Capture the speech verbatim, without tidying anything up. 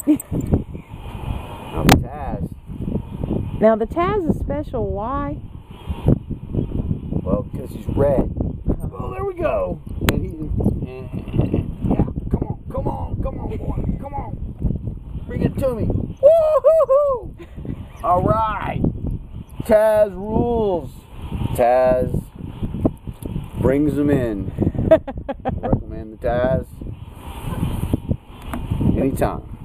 Now the Taz. Now the Taz is special. Why? Well, because he's red. Oh, there we go. And he, and, and, yeah, come on, come on, come on, boy, come on. Bring it to me. Woo-hoo-hoo! All right. Taz rules. Taz brings them in. Recommend the Taz anytime.